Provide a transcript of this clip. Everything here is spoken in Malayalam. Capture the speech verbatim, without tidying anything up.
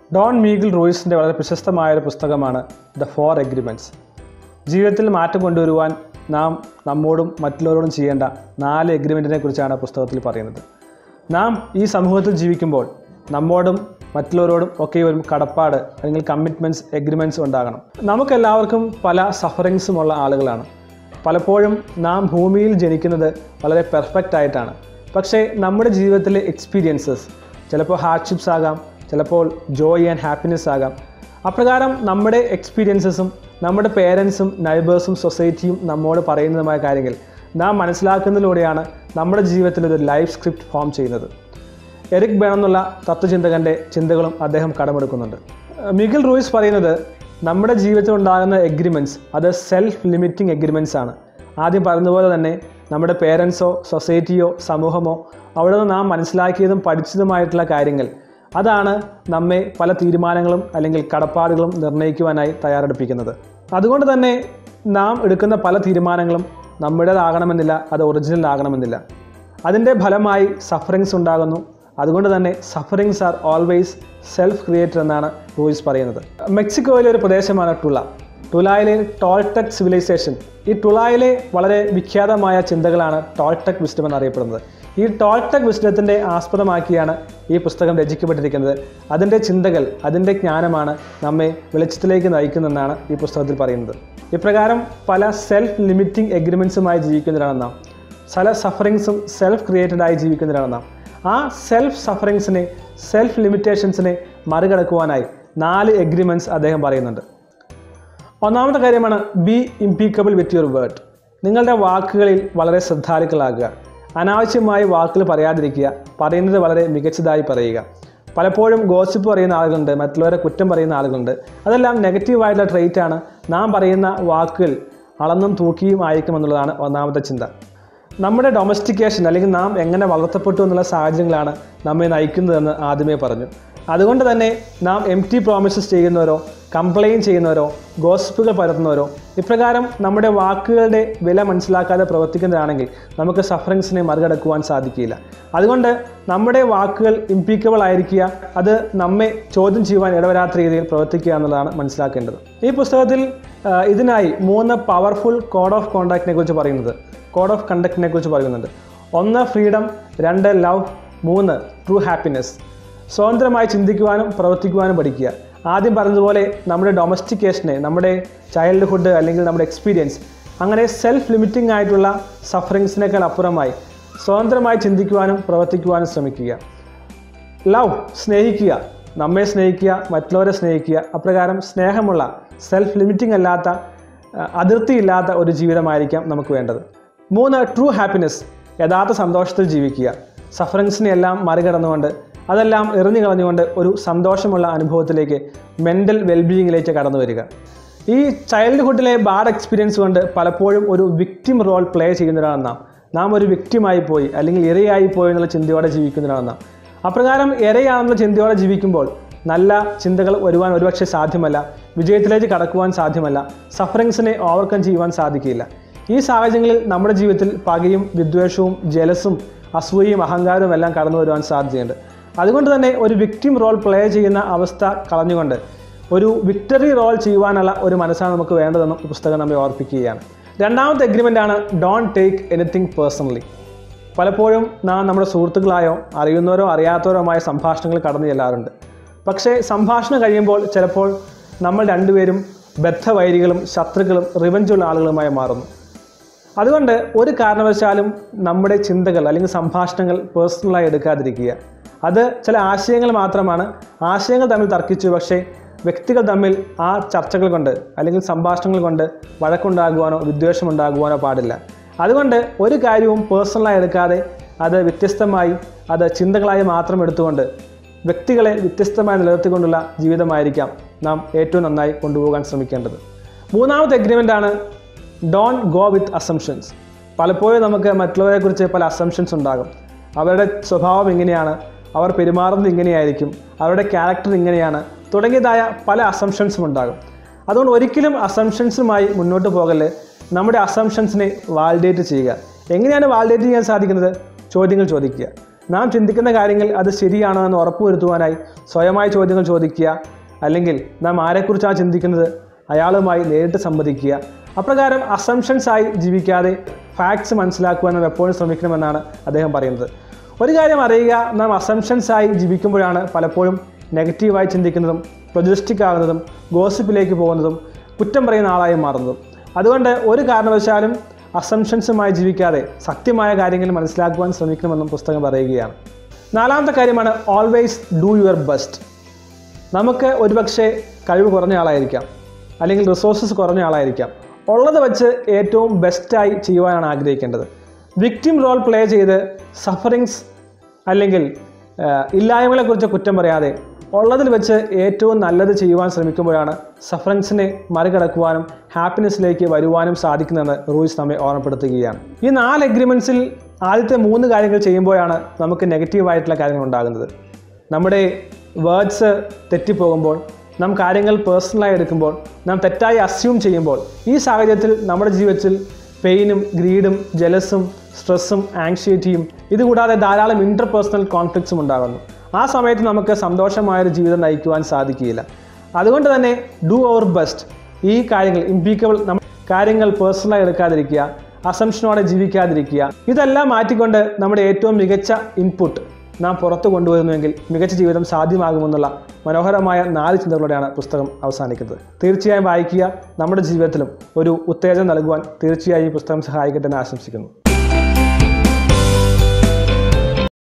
ഡോൺ മീഗിൾ റൂയിസിൻ്റെ വളരെ പ്രശസ്തമായൊരു പുസ്തകമാണ് ദ ഫോർ എഗ്രിമെൻറ്റ്സ്. ജീവിതത്തിൽ മാറ്റം കൊണ്ടുവരുവാൻ നാം നമ്മോടും മറ്റുള്ളവരോടും ചെയ്യേണ്ട നാല് എഗ്രിമെൻറ്റിനെ കുറിച്ചാണ് പുസ്തകത്തിൽ പറയുന്നത്. നാം ഈ സമൂഹത്തിൽ ജീവിക്കുമ്പോൾ നമ്മോടും മറ്റുള്ളവരോടും ഒക്കെ ഒരു കടപ്പാട് അല്ലെങ്കിൽ കമ്മിറ്റ്മെൻറ്റ്സ്, എഗ്രിമെൻറ്റ്സ് ഉണ്ടാകണം. നമുക്കെല്ലാവർക്കും പല സഫറിങ്സും ഉള്ള ആളുകളാണ്. പലപ്പോഴും നാം ഭൂമിയിൽ ജനിക്കുന്നത് വളരെ പെർഫെക്റ്റ് ആയിട്ടാണ്. പക്ഷേ നമ്മുടെ ജീവിതത്തിലെ എക്സ്പീരിയൻസസ് ചിലപ്പോൾ ഹാർഡ്ഷിപ്സ് ആകാം, ചിലപ്പോൾ ജോയ് ആൻഡ് ഹാപ്പിനെസ് ആകാം. അപ്രകാരം നമ്മുടെ എക്സ്പീരിയൻസസും നമ്മുടെ പേരൻസും നൈബേഴ്സും സൊസൈറ്റിയും നമ്മോട് പറയുന്നതുമായ കാര്യങ്ങൾ നാം മനസ്സിലാക്കുന്നതിലൂടെയാണ് നമ്മുടെ ജീവിതത്തിൽ ഒരു ലൈഫ് സ്ക്രിപ്റ്റ് ഫോം ചെയ്യുന്നത്. എറിക് ബേൺ എന്നുള്ള തത്വചിന്തകൻ്റെ ചിന്തകളും അദ്ദേഹം കടമെടുക്കുന്നുണ്ട്. മിഗിൾ റൂയിസ് പറയുന്നത് നമ്മുടെ ജീവിതത്തിൽ ഉണ്ടാകുന്ന എഗ്രിമെൻറ്റ്സ് അത് സെൽഫ് ലിമിറ്റിംഗ് എഗ്രിമെൻറ്റ്സ് ആണ്. ആദ്യം പറഞ്ഞതുപോലെ തന്നെ നമ്മുടെ പേരൻസോ സൊസൈറ്റിയോ സമൂഹമോ അവിടെ നിന്ന് നാം മനസ്സിലാക്കിയതും പഠിച്ചതുമായിട്ടുള്ള കാര്യങ്ങൾ അതാണ് നമ്മെ പല തീരുമാനങ്ങളും അല്ലെങ്കിൽ കടപ്പാടുകളും നിർണ്ണയിക്കുവാനായി തയ്യാറെടുപ്പിക്കുന്നത്. അതുകൊണ്ട് തന്നെ നാം എടുക്കുന്ന പല തീരുമാനങ്ങളും നമ്മുടേതാകണമെന്നില്ല, അത് ഒറിജിനൽ ആകണമെന്നില്ല. അതിൻ്റെ ഫലമായി സഫറിങ്സ് ഉണ്ടാകുന്നു. അതുകൊണ്ട് തന്നെ sufferings are always self created എന്നാണ് റൂയിസ് പറയുന്നത്. മെക്സിക്കോയിലെ ഒരു പ്രദേശമാണ് ടുള. ടുളായിലെ ടോൾടെക് സിവിലൈസേഷൻ. ഈ ടുളായിലെ വളരെ വിഖ്യാതമായ ചിന്തകളാണ് ടോൾടെക് വിസ്ഡം എന്നറിയപ്പെടുന്നത്. ഈ ടോൾടെക് വിസ്ഡത്തിൻ്റെ ആസ്പദമാക്കിയാണ് ഈ പുസ്തകം രചിക്കപ്പെട്ടിരിക്കുന്നത്. അതിൻ്റെ ചിന്തകൾ, അതിൻ്റെ ജ്ഞാനമാണ് നമ്മെ വെളിച്ചത്തിലേക്ക് നയിക്കുന്നതെന്നാണ് ഈ പുസ്തകത്തിൽ പറയുന്നത്. ഇപ്രകാരം പല സെൽഫ് ലിമിറ്റിംഗ് എഗ്രിമെൻറ്റ്സുമായി ജീവിക്കുന്നവരാണ് നാം. പല സഫറിങ്സും സെൽഫ് ക്രിയേറ്റഡായി ജീവിക്കുന്നവരാണ് നാം. ആ സെൽഫ് സഫറിങ്സിനെ, സെൽഫ് ലിമിറ്റേഷൻസിനെ മറികടക്കുവാനായി നാല് എഗ്രിമെൻറ്റ്സ് അദ്ദേഹം പറയുന്നുണ്ട്. ഒന്നാമത്തെ കാര്യമാണ് be impeccable with your word. നിങ്ങളുടെ വാക്കുകളിൽ വളരെ ശ്രദ്ധാലുക്കളാകുക. അനാവശ്യമായി വാക്കുകൾ പറയാതിരിക്കുക. പറയുന്നത് വളരെ മികച്ചതായി പറയുക. പലപ്പോഴും ഗോസിപ്പ് പറയുന്ന ആളുകളുണ്ട്, മറ്റുള്ളവരെ കുറ്റം പറയുന്ന ആളുകളുണ്ട്. അതെല്ലാം നെഗറ്റീവായിട്ടുള്ള ട്രെയ്റ്റാണ്. നാം പറയുന്ന വാക്കുകൾ അളന്നും തൂക്കിയും ആയിരിക്കുമെന്നുള്ളതാണ് ഒന്നാമത്തെ ചിന്ത. നമ്മുടെ ഡൊമസ്റ്റിക്കേഷൻ അല്ലെങ്കിൽ നാം എങ്ങനെ വളർത്തപ്പെട്ടു എന്നുള്ള സാഹചര്യങ്ങളാണ് നമ്മെ നയിക്കുന്നതെന്ന് ആദ്യമേ പറഞ്ഞു. അതുകൊണ്ട് തന്നെ നാം എം ടി പ്രോമിസസ് ചെയ്യുന്നവരോ കംപ്ലയിൻ ചെയ്യുന്നവരോ ഗോസിപ്പുകൾ പരത്തുന്നവരോ ഇപ്രകാരം നമ്മുടെ വാക്കുകളുടെ വില മനസ്സിലാക്കാതെ പ്രവർത്തിക്കുന്നതാണെങ്കിൽ നമുക്ക് സഫറിങ്സിനെ മറികടക്കുവാൻ സാധിക്കില്ല. അതുകൊണ്ട് നമ്മുടെ വാക്കുകൾ ഇംപീക്കബിൾ ആയിരിക്കുക, അത് നമ്മെ ചോദ്യം ചെയ്യുവാൻ ഇടവരാത്ത രീതിയിൽ പ്രവർത്തിക്കുക എന്നുള്ളതാണ് മനസ്സിലാക്കേണ്ടത്. ഈ പുസ്തകത്തിൽ ഇതിനായി മൂന്ന് പവർഫുൾ കോഡ് ഓഫ് കോണ്ടാക്റ്റിനെ കുറിച്ച് പറയുന്നത് കോഡ് ഓഫ് കണ്ടക്റ്റിനെ കുറിച്ച് പറയുന്നുണ്ട്. ഒന്ന് ഫ്രീഡം, രണ്ട് ലവ്, മൂന്ന് ട്രൂ ഹാപ്പിനെസ്. സ്വതന്ത്രമായി ചിന്തിക്കുവാനും പ്രവർത്തിക്കുവാനും പഠിക്കുക. ആദ്യം പറഞ്ഞതുപോലെ നമ്മുടെ ഡൊമസ്റ്റിക്കേഷനെ, നമ്മുടെ ചൈൽഡ്ഹുഡ് അല്ലെങ്കിൽ നമ്മുടെ എക്സ്പീരിയൻസ്, അങ്ങനെ സെൽഫ് ലിമിറ്റിംഗ് ആയിട്ടുള്ള സഫറിങ്സിനേക്കാൾ അപ്പുറമായി സ്വതന്ത്രമായി ചിന്തിക്കുവാനും പ്രവർത്തിക്കുവാനും ശ്രമിക്കുക. ലവ്, സ്നേഹിക്കുക, നമ്മെ സ്നേഹിക്കുക, മറ്റുള്ളവരെ സ്നേഹിക്കുക. അപ്രകാരം സ്നേഹമുള്ള, സെൽഫ് ലിമിറ്റിംഗ് അല്ലാത്ത, അതിർത്തിയില്ലാത്ത ഒരു ജീവിതമായിരിക്കാം നമുക്ക് വേണ്ടത്. മൂന്ന് ട്രൂ ഹാപ്പിനെസ്, യഥാർത്ഥ സന്തോഷത്തിൽ ജീവിക്കുക. സഫറിങ്സിനെ എല്ലാം മറികടന്നുകൊണ്ട്, അതെല്ലാം എറിഞ്ഞു കളഞ്ഞുകൊണ്ട് ഒരു സന്തോഷമുള്ള അനുഭവത്തിലേക്ക്, മെൻ്റൽ വെൽബീയിങ്ങിലേക്ക് കടന്നു വരിക. ഈ ചൈൽഡ്ഹുഡിലെ ബാഡ് എക്സ്പീരിയൻസ് കൊണ്ട് പലപ്പോഴും ഒരു വിക്ടിം റോൾ പ്ലേ ചെയ്യുന്നവരാണ് നാം. നാം ഒരു വിക്ടിമായി പോയി അല്ലെങ്കിൽ ഇരയായി പോയി എന്നുള്ള ചിന്തയോടെ ജീവിക്കുന്നവരാണ് നാം. അപ്രകാരം ഇരയാണെന്നുള്ള ചിന്തയോടെ ജീവിക്കുമ്പോൾ നല്ല ചിന്തകൾ വരുവാൻ ഒരുപക്ഷെ സാധ്യമല്ല, വിജയത്തിലേക്ക് കടക്കുവാൻ സാധ്യമല്ല, സഫറിങ്സിനെ ഓവർകം ചെയ്യുവാൻ സാധിക്കില്ല. ഈ സാഹചര്യങ്ങളിൽ നമ്മുടെ ജീവിതത്തിൽ പകയും വിദ്വേഷവും ജലസും അസൂയയും അഹങ്കാരവും എല്ലാം കടന്നു വരുവാൻ സാധ്യതയുണ്ട്. അതുകൊണ്ട് തന്നെ ഒരു വിക്ടിം റോൾ പ്ലേ ചെയ്യുന്ന അവസ്ഥ കളഞ്ഞുകൊണ്ട് ഒരു വിക്ടറി റോൾ ചെയ്യുവാനുള്ള ഒരു മനസ്സാണ് നമുക്ക് വേണ്ടതെന്നും ഈ പുസ്തകം നമ്മെ ഓർപ്പിക്കുകയാണ്. രണ്ടാമത്തെ എഗ്രിമെൻ്റാണ് ഡോണ്ട് ടേക്ക് എനിത്തിങ് പേഴ്സണലി. പലപ്പോഴും നാം നമ്മുടെ സുഹൃത്തുക്കളായോ അറിയുന്നവരോ അറിയാത്തവരോമായ സംഭാഷണങ്ങൾ കടന്നു ചെല്ലാറുണ്ട്. പക്ഷേ സംഭാഷണം കഴിയുമ്പോൾ ചിലപ്പോൾ നമ്മൾ രണ്ടുപേരും ബദ്ധവൈരികളും ശത്രുക്കളും റിവഞ്ചുള്ള ആളുകളുമായി മാറുന്നു. അതുകൊണ്ട് ഒരു കാരണവശാലും നമ്മുടെ ചിന്തകൾ അല്ലെങ്കിൽ സംഭാഷണങ്ങൾ പേഴ്സണലായി എടുക്കാതിരിക്കുക. അത് ചില ആശയങ്ങൾ മാത്രമാണ്. ആശയങ്ങൾ തമ്മിൽ തർക്കിച്ചു, പക്ഷേ വ്യക്തികൾ തമ്മിൽ ആ ചർച്ചകൾ കൊണ്ട് അല്ലെങ്കിൽ സംഭാഷണങ്ങൾ കൊണ്ട് വഴക്കുണ്ടാകുവാനോ വിദ്വേഷമുണ്ടാകുവാനോ പാടില്ല. അതുകൊണ്ട് ഒരു കാര്യവും പേഴ്സണലായി എടുക്കാതെ അത് വ്യത്യസ്തമായി, അത് ചിന്തകളായി മാത്രം എടുത്തുകൊണ്ട് വ്യക്തികളെ വ്യത്യസ്തമായി നിലനിർത്തിക്കൊണ്ടുള്ള ജീവിതമായിരിക്കാം നാം ഏറ്റവും നന്നായി കൊണ്ടുപോകാൻ ശ്രമിക്കേണ്ടത്. മൂന്നാമത്തെ എഗ്രിമെൻ്റാണ് ഡോണ്ട് ഗോ വിത്ത് അസംഷൻസ്. പലപ്പോഴും നമുക്ക് മറ്റുള്ളവരെക്കുറിച്ച് പല അസംഷൻസ് ഉണ്ടാകും. അവരുടെ സ്വഭാവം ഇങ്ങനെയാണ്, അവർ പെരുമാറുന്നത് ഇങ്ങനെയായിരിക്കും, അവരുടെ ക്യാരക്ടർ ഇങ്ങനെയാണ്, തുടങ്ങിയതായ പല അസംഷൻസും ഉണ്ടാകും. അതുകൊണ്ട് ഒരിക്കലും അസംഷൻസുമായി മുന്നോട്ട് പോകല്. നമ്മുടെ അസംഷൻസിനെ വാലിഡേറ്റ് ചെയ്യുക. എങ്ങനെയാണ് വാലിഡേറ്റ് ചെയ്യാൻ സാധിക്കുന്നത്? ചോദ്യങ്ങൾ ചോദിക്കുക. നാം ചിന്തിക്കുന്ന കാര്യങ്ങൾ അത് ശരിയാണോ എന്ന് ഉറപ്പുവരുത്തുവാനായി സ്വയമായി ചോദ്യങ്ങൾ ചോദിക്കുക, അല്ലെങ്കിൽ നാം ആരെക്കുറിച്ചാണ് ചിന്തിക്കുന്നത് അയാളുമായി നേരിട്ട് സംവദിക്കുക. അപ്രകാരം അസംഷൻസായി ജീവിക്കാതെ ഫാക്ട്സ് മനസ്സിലാക്കുവാൻ നാം എപ്പോഴും ശ്രമിക്കണമെന്നാണ് അദ്ദേഹം പറയുന്നത്. ഒരു കാര്യം അറിയുക, നാം അസംഷൻസായി ജീവിക്കുമ്പോഴാണ് പലപ്പോഴും നെഗറ്റീവായി ചിന്തിക്കുന്നതും പ്രൊജസ്റ്റിക് ആകുന്നതും ഗോസിപ്പിലേക്ക് പോകുന്നതും കുറ്റം പറയുന്ന ആളായി മാറുന്നതും. അതുകൊണ്ട് ഒരു കാരണവശാലും അസംഷൻസുമായി ജീവിക്കാതെ സത്യമായ കാര്യങ്ങൾ മനസ്സിലാക്കുവാൻ ശ്രമിക്കണമെന്നും പുസ്തകം പറയുകയാണ്. നാലാമത്തെ കാര്യമാണ് ഓൾവേസ് ഡു യുവർ ബെസ്റ്റ്. നമുക്ക് ഒരുപക്ഷെ കഴിവ് കുറഞ്ഞ ആളായിരിക്കാം, അല്ലെങ്കിൽ റിസോഴ്സസ് കുറഞ്ഞ ആളായിരിക്കാം. ഉള്ളത് വെച്ച് ഏറ്റവും ബെസ്റ്റായി ചെയ്യുവാനാണ് ആഗ്രഹിക്കേണ്ടത്. വിക്ടിം റോൾ പ്ലേ ചെയ്ത് സഫറിങ്സ് അല്ലെങ്കിൽ ഇല്ലായ്മകളെക്കുറിച്ച് കുറ്റം പറയാതെ ഉള്ളതിൽ വെച്ച് ഏറ്റവും നല്ലത് ചെയ്യുവാൻ ശ്രമിക്കുമ്പോഴാണ് സഫറിങ്സിനെ മറികടക്കുവാനും ഹാപ്പിനെസ്സിലേക്ക് വരുവാനും സാധിക്കുന്നതെന്ന് റൂയിസ് നമ്മെ ഓർമ്മപ്പെടുത്തുകയാണ്. ഈ നാല് എഗ്രിമെൻറ്റ്സിൽ ആദ്യത്തെ മൂന്ന് കാര്യങ്ങൾ ചെയ്യുമ്പോഴാണ് നമുക്ക് നെഗറ്റീവായിട്ടുള്ള കാര്യങ്ങൾ ഉണ്ടാകുന്നത്. നമ്മുടെ വേർഡ്സ് തെറ്റിപ്പോകുമ്പോൾ, നാം കാര്യങ്ങൾ പേഴ്സണലായി എടുക്കുമ്പോൾ, നാം തെറ്റായി അസ്യൂം ചെയ്യുമ്പോൾ, ഈ സാഹചര്യത്തിൽ നമ്മുടെ ജീവിതത്തിൽ പെയിനും ഗ്രീഡും ജലസും സ്ട്രെസ്സും ആങ്ഷൈറ്റിയും ഇതുകൂടാതെ ധാരാളം ഇൻ്റർപേഴ്സണൽ കോൺഫ്ലിക്ട്സും ഉണ്ടാകുന്നു. ആ സമയത്ത് നമുക്ക് സന്തോഷമായൊരു ജീവിതം നയിക്കുവാൻ സാധിക്കുകയില്ല. അതുകൊണ്ട് തന്നെ ഡു അവർ ബെസ്റ്റ്. ഈ കാര്യങ്ങൾ ഇംപീക്കബിൾ നമ്മൾ കാര്യങ്ങൾ പേഴ്സണലായി എടുക്കാതിരിക്കുക, അസംഷനോടെ ജീവിക്കാതിരിക്കുക. ഇതെല്ലാം മാറ്റിക്കൊണ്ട് നമ്മുടെ ഏറ്റവും മികച്ച ഇൻപുട്ട് നാം പുറത്തു കൊണ്ടുവരുന്നുവെങ്കിൽ മികച്ച ജീവിതം സാധ്യമാകുമെന്നുള്ള മനോഹരമായ നാല് ചിന്തകളോടെയാണ് പുസ്തകം അവസാനിക്കുന്നത്. തീർച്ചയായും വായിക്കുക. നമ്മുടെ ജീവിതത്തിലും ഒരു ഉത്തേജനം നൽകുവാൻ തീർച്ചയായും ഈ പുസ്തകം സഹായിക്കട്ടെ എന്ന് ആശംസിക്കുന്നു.